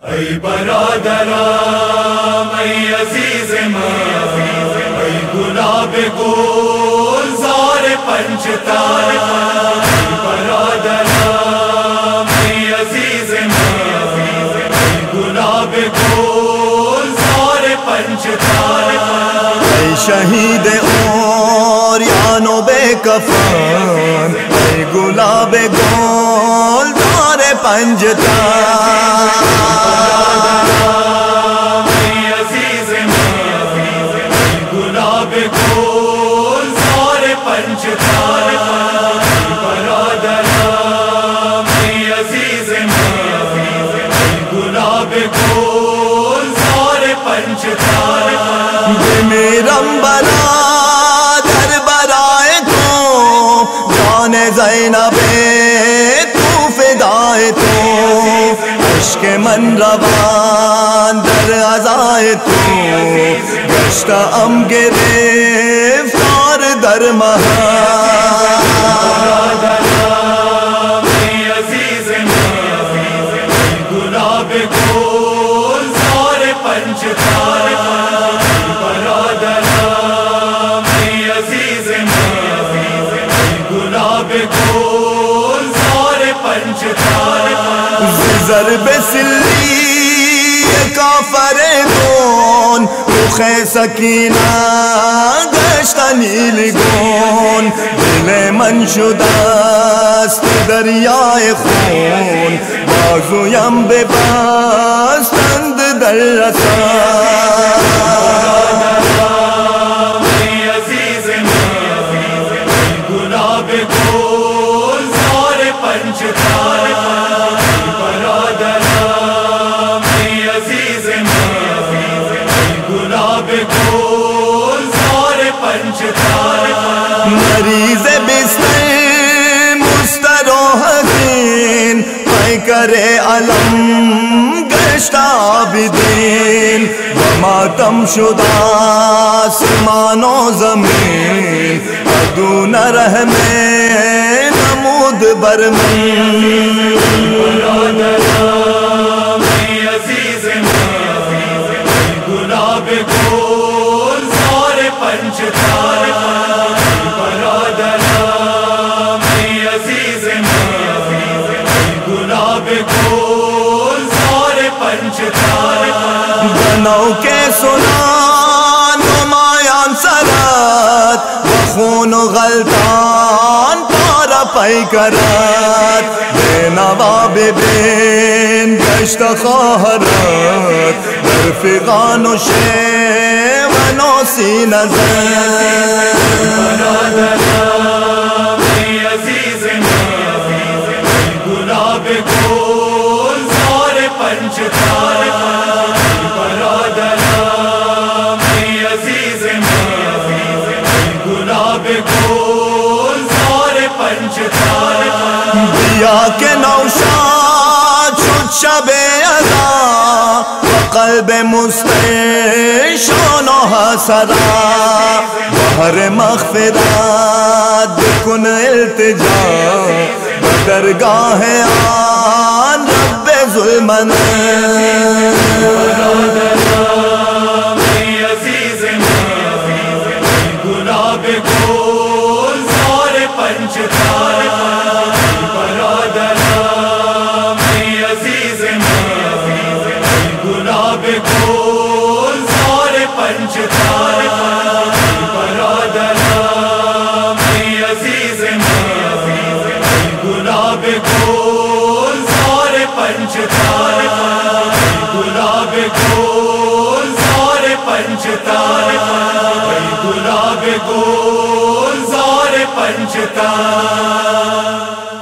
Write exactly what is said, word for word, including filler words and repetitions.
ای برادرام ای عزیز من، ای گلاب گلزار پنجتن، ای برادرام ای عزیز من، ای گلاب گلزار پنجتن، ای شہید عریان و بے کفن، ای گلاب گلزار پنجتن، میرم برادر برائے تو جان زینب تو فدائے تو، عشق من روان در عزائے تو، گشتہ ام گرفتار در مہان، ضرب سلی کافر دون، رخ سکینہ گشت نیلگون، دل من شده است دریای خون، بازویم ببستند در رسن، مریض بستر مستراحتین، پیکر علم گشت عابدین، و ماتم شده آسمان و زمین، عدو رحم نمود بر من، بنو کے سنا نمایاں سرات، و خون و غلطان پارا پی کرات، بے نواب بین گشت خواہرات، در فغان و شیون و سی نظر، دیا کے نوشاد شد شب اذا، و قلب مستشان و حسرا، بحر مغفرت بکن التجا، بدرگاہ آن رب ظلمن، گلزار پنجتن